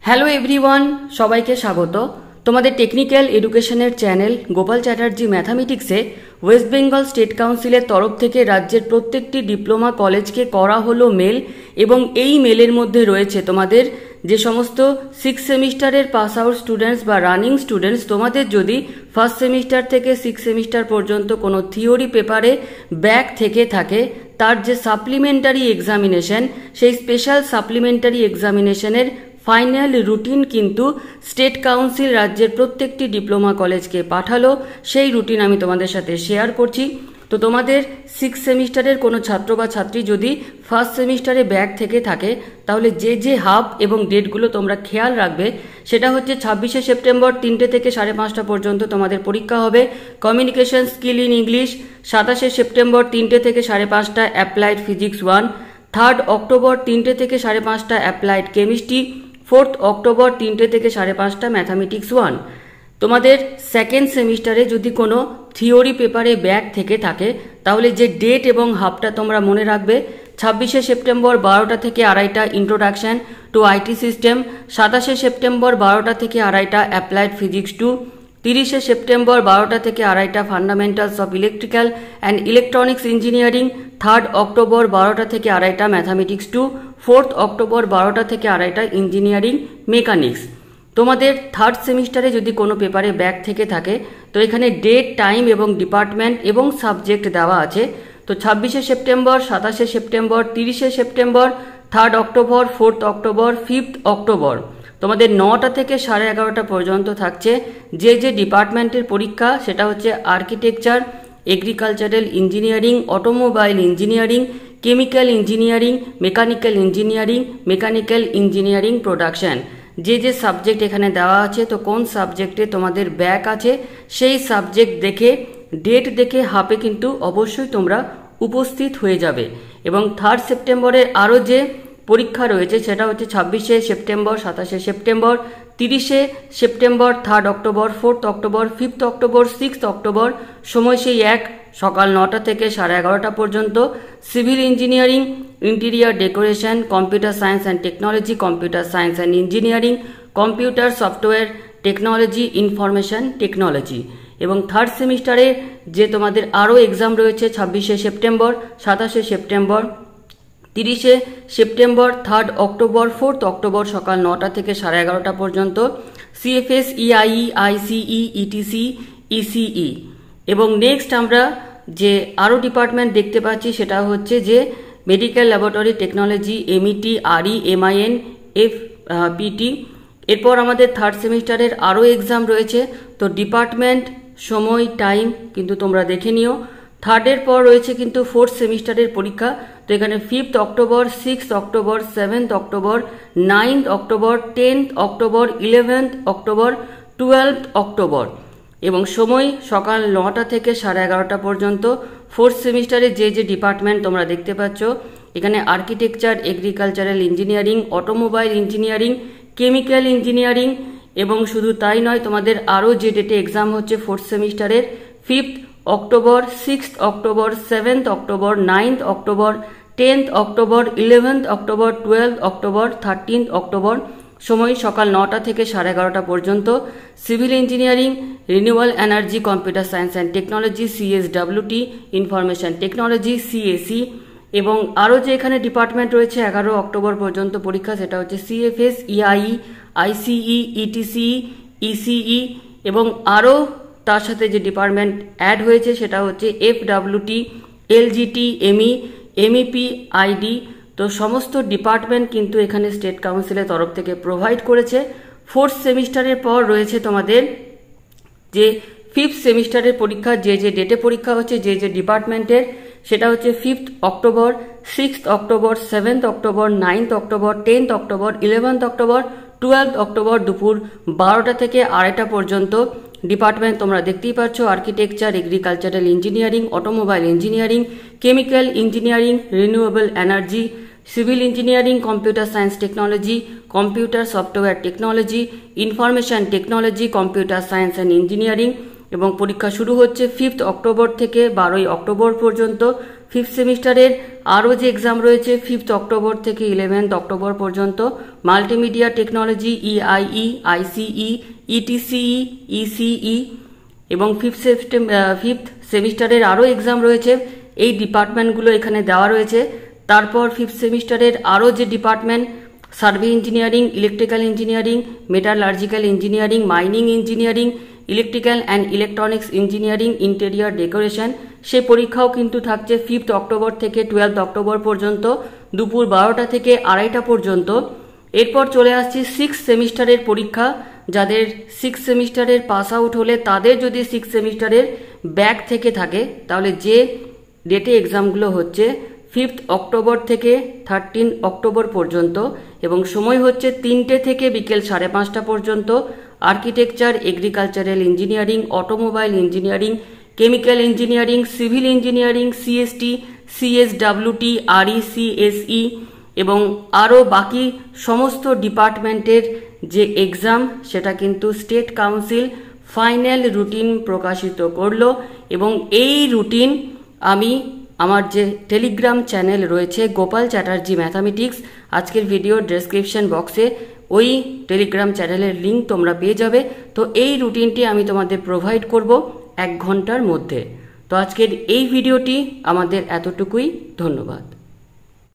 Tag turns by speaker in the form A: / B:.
A: Hello everyone, সবাইকে স্বাগত। তোমাদের টেকনিক্যাল এডুকেশনের চ্যানেল গোপাল চ্যাটার্জি ম্যাথামেটিক্সে ওয়েস্ট বেঙ্গল স্টেট কাউন্সিলের তরফ থেকে রাজ্যের প্রত্যেকটি ডিপ্লোমা কলেজকে করা হলো মেল, এবং এই মেলের মধ্যে রয়েছে তোমাদের যে সমস্ত 6 সেমিস্টারের পাস আউট স্টুডেন্টস বা রানিং স্টুডেন্টস, তোমাদের যদি ফার্স্ট সেমিস্টার থেকে 6 সেমিস্টার পর্যন্ত কোনো থিওরি পেপারে ব্যাক থেকে থাকে, তার যে সাপ্লিমেন্টারি এক্সামিনেশন, সেই স্পেশাল সাপ্লিমেন্টারি এক্সামিনেশনের ফাইনাল রুটিন কিন্তু স্টেট কাউন্সিল রাজ্যের প্রত্যেকটি ডিপ্লোমা কলেজকে পাঠালো। সেই রুটিন আমি তোমাদের সাথে শেয়ার করছি। তো তোমাদের 6 সেমিস্টারের কোনো ছাত্র বা ছাত্রী যদি ফার্স্ট সেমিস্টারে ব্যাক থেকে থাকে, তাহলে যে হাফ এবং ডেটগুলো তোমরা খেয়াল রাখবে, সেটা হচ্ছে 26শে সেপ্টেম্বর 3টে থেকে 5:30 পর্যন্ত তোমাদের পরীক্ষা হবে কমিউনিকেশন স্কিল ইন ইংলিশ। 27শে সেপ্টেম্বর 3টে থেকে 5:30 অ্যাপ্লাইড ফিজিক্স 1। 3rd অক্টোবর 3টে থেকে 5:30 অ্যাপ্লাইড কেমিস্ট্রি। 4th অক্টোবর 3টে থেকে 5:30 ম্যাথামেটিক্স 1। তোমাদের সেকেন্ড সেমিস্টারে যদি কোনো থিওরি পেপারে ব্যাক থেকে থাকে, তাহলে যে ডেট এবং হাফটা তোমরা মনে রাখবে। 26শে সেপ্টেম্বর 12টা থেকে 2:30 ইন্ট্রোডাকশন টু আইটি সিস্টেম। 27শে সেপ্টেম্বর 12টা থেকে 2:30 অ্যাপ্লাইড ফিজিক্স 2। 30শে সেপ্টেম্বর 12টা থেকে 2:30 fundamentals of electrical and electronics engineering. 3rd October 12টা থেকে 2:30 ম্যাথামেটিক্স 2। 4th অক্টোবর 12টা থেকে 2:30 ইঞ্জিনিয়ারিং মেকানিক্স। তোমাদের থার্ড সেমিস্টারে যদি কোনো পেপারে ব্যাক থেকে থাকে, তো এখানে ডেট, টাইম এবং ডিপার্টমেন্ট এবং সাবজেক্ট দেওয়া আছে। তো 26শে সেপ্টেম্বর, 27শে সেপ্টেম্বর, 30শে September, 3rd October, 4th October, 5th October তোমাদের 9টা থেকে 11:30 পর্যন্ত থাকছে যে ডিপার্টমেন্টের পরীক্ষা, সেটা হচ্ছে architecture, agricultural engineering, automobile engineering, chemical engineering, mechanical engineering, mechanical engineering production. যে সাবজেক্ট এখানে দেওয়া আছে, তো কোন সাবজেক্টে তোমাদের ব্যাক আছে সেই সাবজেক্ট দেখে, ডেট দেখে হাফে কিন্তু অবশ্যই তোমরা উপস্থিত হয়ে যাবে। এবং 3rd সেপ্টেম্বরের আরও যে পরীক্ষা রয়েছে, সেটা হচ্ছে 26শে সেপ্টেম্বর, 27শে সেপ্টেম্বর, 30শে September, 3rd October, 4th October, 5th October, 6th October. সময় সেই এক, সকাল 9টা থেকে 11:30 পর্যন্ত। Civil engineering, interior decoration, computer science and technology, computer science and engineering, computer software technology, information technology. এবং থার্ড সেমিস্টারে যে তোমাদের আরও এক্সাম রয়েছে 26শে সেপ্টেম্বর, 27শে সেপ্টেম্বর, 30শে September, 3rd October, 4th October সকাল 9টা থেকে 11:30 পর্যন্ত। CFS, EIE, ICE, ETC, ECE. এবং নেক্সট আমরা যে আরও ডিপার্টমেন্ট দেখতে পাচ্ছি, সেটা হচ্ছে যে মেডিকেল ল্যাবরেটরি টেকনোলজি, এমইটি, আরই, এমআইএন, এফপিটি। এরপর আমাদের থার্ড সেমিস্টারের আরও এক্সাম রয়েছে। তো ডিপার্টমেন্ট, সময়, টাইম কিন্তু তোমরা দেখে নিও। 3rd পর রয়েছে কিন্তু 4th সেমিস্টারের পরীক্ষা। তো এখানে 5th October, 6th October, 7th October, 9th October, 10th October, 11th October, 12th October. এবং সময় সকাল 9টা থেকে 11:30 পর্যন্ত। 4th সেমিস্টারে যে ডিপার্টমেন্ট তোমরা দেখতে পাচ্ছ, এখানে architecture, agricultural engineering, automobile engineering, chemical engineering. এবং শুধু তাই নয়, তোমাদের আরও যে ডেটে এক্সাম হচ্ছে 4th সেমিস্টারের, 5th October, 6th October, 7th October, 9th October, 10th October, 11th October, 12th October, 13th October. সময় সকাল 9টা থেকে 11:30 পর্যন্ত। Civil engineering, renewable energy, computer science and technology, CSWT, information technology, CAC. এবং আরও যে এখানে ডিপার্টমেন্ট রয়েছে 11 অক্টোবর পর্যন্ত পরীক্ষা, সেটা হচ্ছে CFS, EIE, ICE, ETC, ECE. এবং আরও তার সাথে যে ডিপার্টমেন্ট অ্যাড হয়েছে, সেটা হচ্ছে FWT, LGT, ME, MEP, ID. তো সমস্ত ডিপার্টমেন্ট কিন্তু এখানে স্টেট কাউন্সিলের তরফ থেকে প্রোভাইড করেছে। 4th সেমিস্টারের পর রয়েছে তোমাদের যে 5th সেমিস্টারের পরীক্ষা, যে ডেটে পরীক্ষা হচ্ছে যে ডিপার্টমেন্টের, সেটা হচ্ছে 5th October, 6th October, 7th October, 9th October, 10th October, 11th October, 12th October দুপুর 12টা থেকে 2:30 পর্যন্ত। ডিপার্টমেন্ট তোমরা দেখতেই পাচ্ছ, architecture, agricultural engineering, automobile engineering, chemical engineering, renewable energy, civil engineering, computer science technology, computer software technology, information technology, computer science and engineering. এবং পরীক্ষা শুরু হচ্ছে 5th অক্টোবর থেকে 12ই অক্টোবর পর্যন্ত। ফিফথ সেমিস্টারের আরও যে এক্সাম রয়েছে 5 অক্টোবর থেকে 11 অক্টোবর পর্যন্ত multimedia technology, EIE, ICE, ETCE, ECE এবং ফিফথ সেমিস্টারের আরও এক্সাম রয়েছে। এই ডিপার্টমেন্টগুলো এখানে দেওয়া রয়েছে। তারপর ফিফথ সেমিস্টারের আরও যে department survey engineering, electrical engineering, metallurgical engineering, mining engineering, electrical and electronics engineering, interior decoration, সে পরীক্ষাও কিন্তু থাকছে 5 অক্টোবর থেকে 12 অক্টোবর পর্যন্ত দুপুর 12টা থেকে 2:30 পর্যন্ত। এরপর চলে আসছি সিক্স সেমিস্টারের পরীক্ষা। যাদের সিক্স সেমিস্টারের পাস আউট হলে তাদের যদি সিক্স সেমিস্টারের ব্যাক থেকে থাকে তাহলে যে ডেটে এক্সামগুলো হচ্ছে 5 অক্টোবর থেকে 13 অক্টোবর পর্যন্ত এবং সময় হচ্ছে 3টে থেকে বিকেল 5:30 পর্যন্ত। Architecture, agricultural engineering, automobile engineering, chemical engineering, civil engineering, CST, CSWT, RECSE এবং আরও বাকি সমস্ত ডিপার্টমেন্টের যে এক্সাম সেটা কিন্তু স্টেট কাউন্সিল ফাইনাল রুটিন প্রকাশিত করলো এবং এই রুটিন আমি আমার যে টেলিগ্রাম চ্যানেল রয়েছে গোপাল চ্যাটার্জি ম্যাথামেটিক্স, আজকের ভিডিওর ডেসক্রিপশন বক্সে ওই টেলিগ্রাম চ্যানেলের লিঙ্ক তোমরা পেয়ে যাবে। তো এই রুটিনটি আমি তোমাদের প্রোভাইড করব 1 ঘন্টার মধ্যে। তো আজকের এই ভিডিওটি আমাদের এতটুকুই। ধন্যবাদ।